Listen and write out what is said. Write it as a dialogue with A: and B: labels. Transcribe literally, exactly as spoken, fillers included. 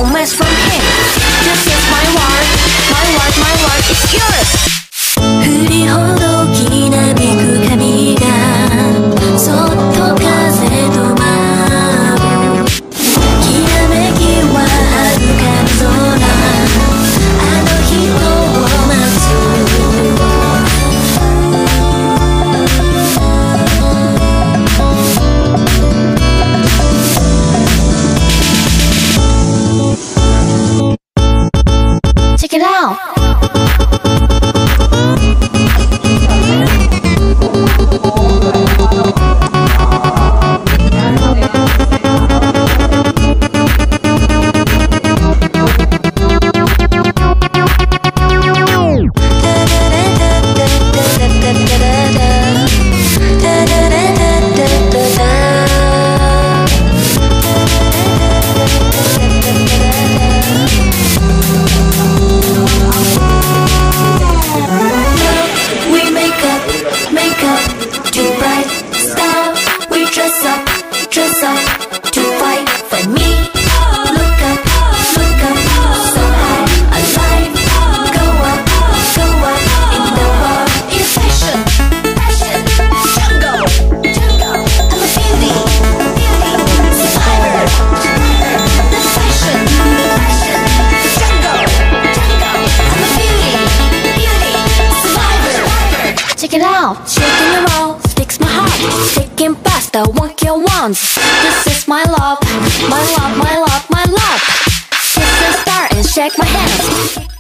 A: romance from him. This is my word, my word, my word, it's yours. 振りほどきなびく髪がそっと風と舞うきらめきは遥かに空あの人を待つ Check it out. Dress up to fight for me. Look up, look up, so high, alive. Go up, go up in the world. It's fashion, fashion, jungle, jungle. I'm a beauty, beauty, survivor, survivor. The fashion, fashion, jungle, jungle. I'm a beauty, beauty, survivor, survivor. Check it out, shaking the roll, fix my heart, taking past the one kill ones. This is my love, my love, my love, my love. Kiss the star and shake my hands.